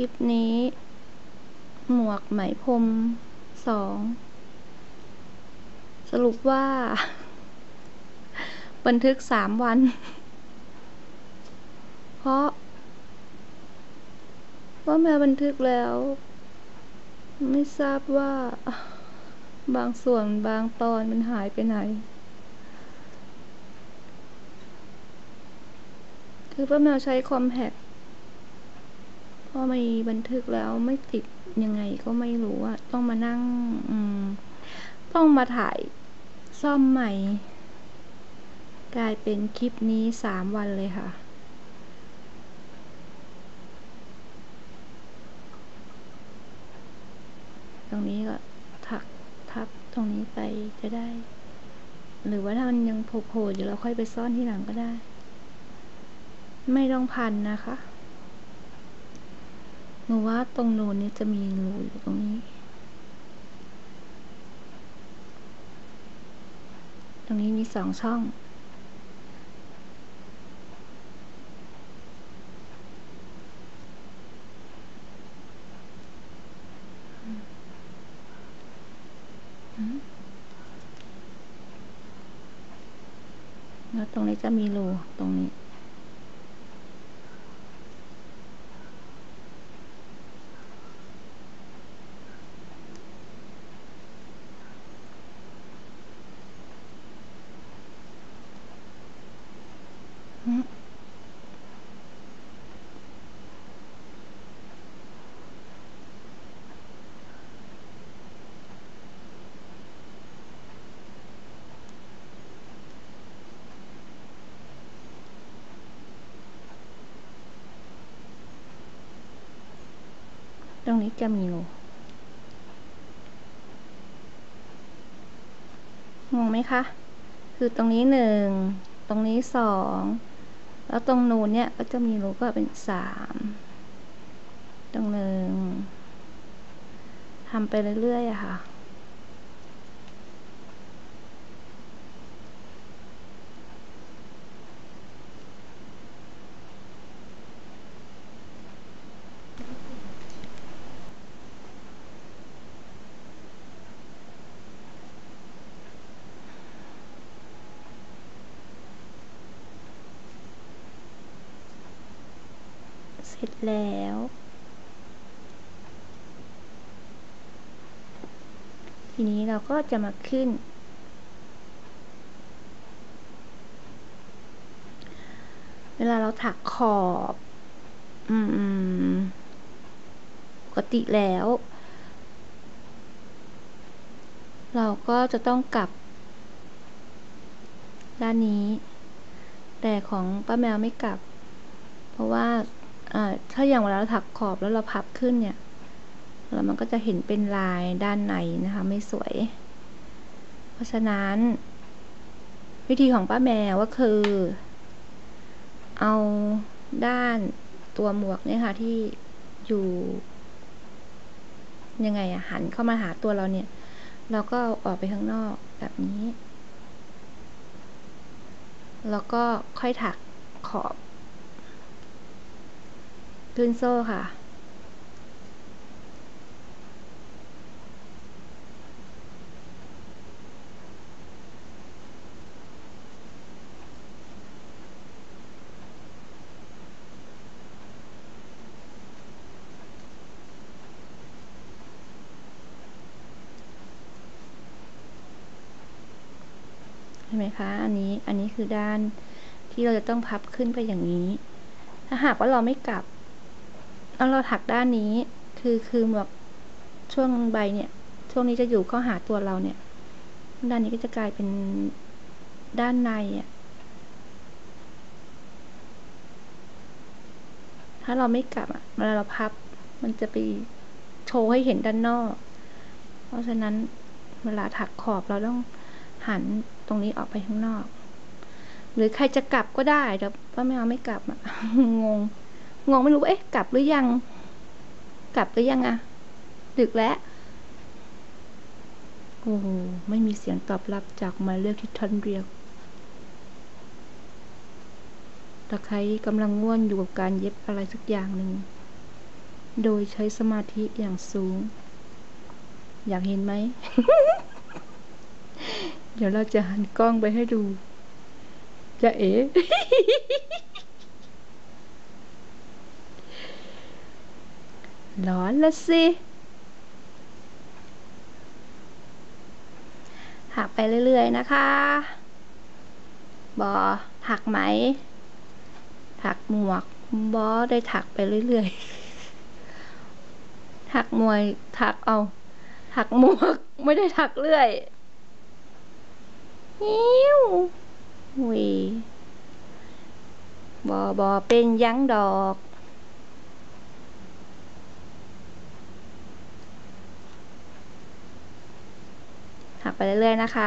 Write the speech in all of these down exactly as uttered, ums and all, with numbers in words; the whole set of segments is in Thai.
ลิปนี้หมวกไหมพรมสองสรุปว่าบันทึกสามวันเพราะว่าแม่บันทึกแล้วไม่ทราบว่าบางส่วนบางตอนมันหายไปไหนคือป้าแมวใช้คอมแพคพอไม่บันทึกแล้วไม่ติดยังไงก็ไม่รู้อะต้องมานั่งต้องมาถ่ายซ่อมใหม่กลายเป็นคลิปนี้สามวันเลยค่ะตรงนี้ก็ถักทับตรงนี้ไปจะได้หรือว่าถ้ามันยังโผล่ๆอยู่เราค่อยไปซ่อนที่หลังก็ได้ไม่ต้องพันนะคะหนูว่าตรงโน้นนี้จะมีรูอยู่ตรงนี้ตรงนี้มีสองช่องแล้วตรงนี้จะมีรูตรงนี้ตรงนี้จะมีรูงงไหมคะคือตรงนี้หนึ่งตรงนี้สองแล้วตรงนูนเนี่ยก็จะมีรูก็เป็นสามตรงหนึ่งทำไปเรื่อยๆอะค่ะเสร็จแล้วทีนี้เราก็จะมาขึ้นเวลาเราถักขอบอืมปกติแล้วเราก็จะต้องกลับด้านนี้แต่ของป้าแมวไม่กลับเพราะว่าถ้าอย่างเวลาเราถักขอบแล้วเราพับขึ้นเนี่ยแล้วมันก็จะเห็นเป็นลายด้านในนะคะไม่สวยเพราะฉะนั้นวิธีของป้าแมวก็คือเอาด้านตัวหมวกเนี่ยค่ะที่อยู่ยังไงอะหันเข้ามาหาตัวเราเนี่ยเราก็ออกไปข้างนอกแบบนี้แล้วก็ค่อยถักขอบขึ้นโซ่ค่ะเห็นไหมคะอันนี้อันนี้คือด้านที่เราจะต้องพับขึ้นไปอย่างนี้ถ้าหากว่าเราไม่กลับแล้วเราถักด้านนี้คือคือหมวกช่วงใบเนี่ยช่วงนี้จะอยู่เข้าหาตัวเราเนี่ยด้านนี้ก็จะกลายเป็นด้านในอ่ะถ้าเราไม่กลับอ่ะเวลาเราพับมันจะไปโชว์ให้เห็นด้านนอกเพราะฉะนั้นเวลาถักขอบเราต้องหันตรงนี้ออกไปข้างนอกหรือใครจะกลับก็ได้แต่ป้าแมวไม่กลับอ่ะงงงงไม่รู้ว่าเอ๊ะกลับหรือยังกลับหรือยังอะดึกแล้วโอ้ไม่มีเสียงตอบรับจากหมายเลขที่ท่านเรียกตะไคร้กำลังง่วนอยู่กับการเย็บอะไรสักอย่างหนึ่งโดยใช้สมาธิอย่างสูงอยากเห็นไหม เดี๋ยวเราจะหันกล้องไปให้ดูจะเอ๋ ร้อนละสิหักไปเรื่อยๆนะคะบอถักไหมถักหมวกบอได้ถักไปเรื่อยๆถักมวยถักเอาถักหมวกไม่ได้ถักเรื่อยหิววิบอบอเป็นยั้งดอกหักไปเรื่อยๆนะคะ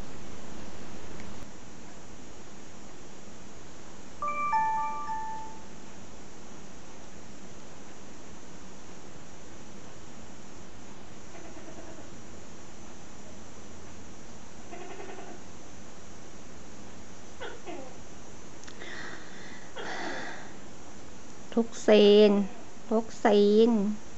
ทุกเซนทุกเซน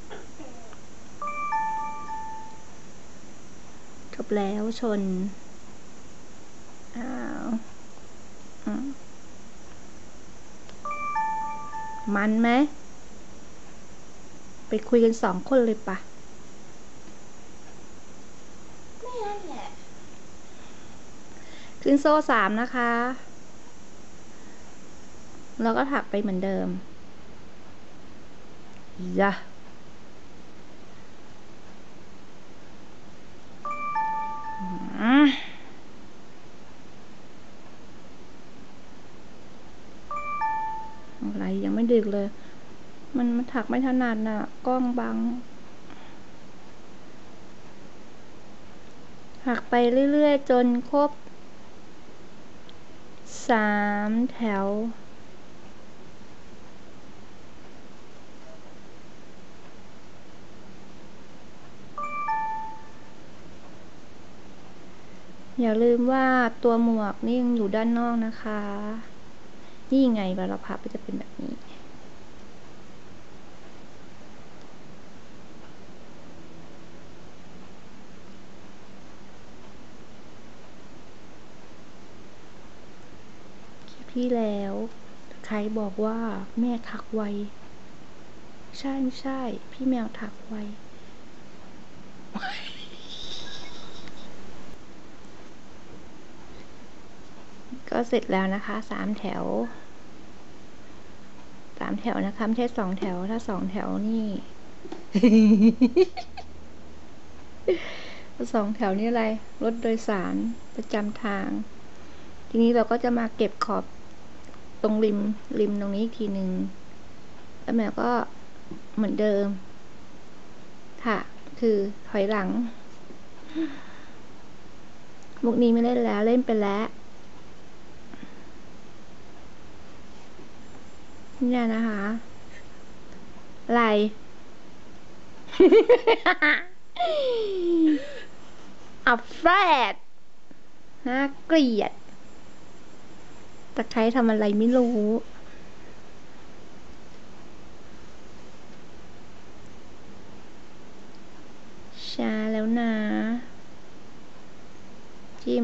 จบแล้วชนอ้าวมันไหมไปคุยกันสองคนเลยปะไม่นั่นแหละขึ้นโซ่สามนะคะแล้วก็ถักไปเหมือนเดิมยะอะไรยังไม่ดึกเลยมันมันถักไม่ถนัดน่ะกล้องบังถักไปเรื่อยๆจนครบสามแถวอย่าลืมว่าตัวหมวกนี่ยังอยู่ด้านนอกนะคะนี่ไงเวลาเราพับก็จะเป็นแบบนี้คลิปที่แล้วใครบอกว่าแม่ถักไวใช่ไม่ใช่พี่แมวถักไวก็เสร็จแล้วนะคะสามแถวสามแถวนะคะไม่ใช่สองแถวถ้าสองแถวนี่ สองแถวนี้อะไรรถโดยสารประจำทางทีนี้เราก็จะมาเก็บขอบตรงริมริมตรงนี้อีกทีหนึ่งแล้วแม่ก็เหมือนเดิมค่ะคือถอยหลังมุกนี้ไม่เล่นแล้วเล่นไปแล้วนี่นะคะอะไร อับแฟดน่าเกลียดตะไคร้ทำอะไรไม่รู้ชาแล้วนะจิ้ม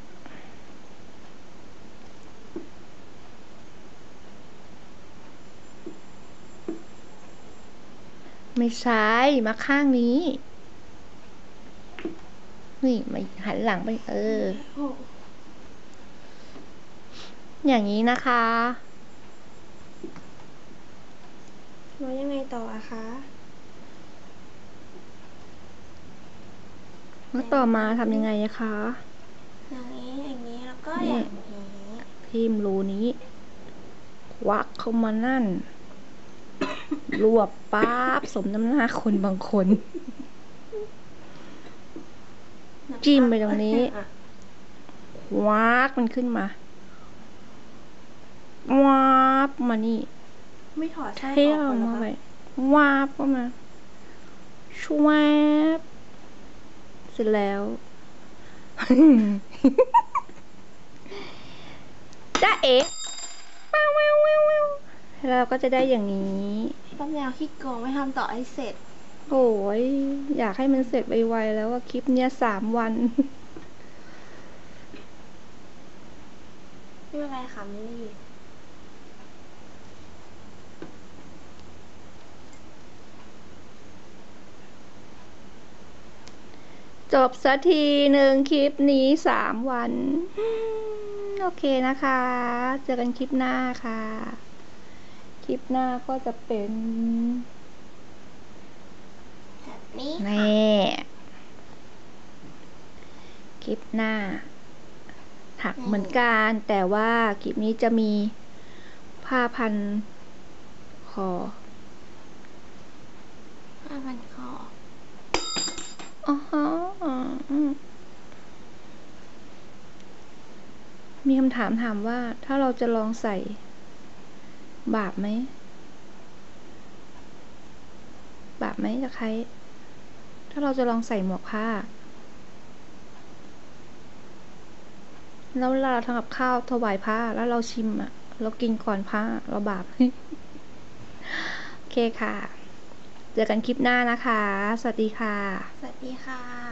ไม่ใช่มาข้างนี้นี่มาหันหลังไปเอออย่างนี้นะคะแล้วยังไงต่ออะคะแล้วต่อมาทำยังไงอะคะอย่างนี้อย่างนี้แล้วก็อย่างนี้ทิมรูนี้ควักเข้ามานั่น รวบป๊าบสมน้ำหน้าคนบางคนจิ้มไปตรงนี้วากมันขึ้นมาวาบมานี่ไม่ถอดไส้อเที่ยอกวก่อนเหรอมาคะไปวาบก็มาชวบเสร็จแล้ว จ้าเอ๋ป้าวแววแววแววเราก็จะได้อย่างนี้ป้าแมวขี้โกงไม่ทำต่อให้เสร็จโอ้ยอยากให้มันเสร็จไวๆแล้วว่าคลิปเนี้ยสามวันไม่เป็นไรค่ะไม่รีบจบสักทีหนึ่งคลิปนี้สามวันอืมโอเคนะคะ เจอกันคลิปหน้าค่ะ คลิปหน้าก็จะเป็นแบบนี้แน่ คลิปหน้า ถักเหมือนกัน แต่ว่าคลิปนี้จะมีผ้าพันคอผ้าพันคออ๋อฮะมีคำถามถามว่าถ้าเราจะลองใส่ บาปไหม บาปไหมตะไคร้ถ้าเราจะลองใส่หมวกผ้า แล้วเวลาเราทำกับข้าวถวายผ้าแล้วเราชิมอ่ะ เรากินก่อนผ้าเราบาป โอเคค่ะ เจอกันคลิปหน้านะคะ สวัสดีค่ะสวัสดีค่ะ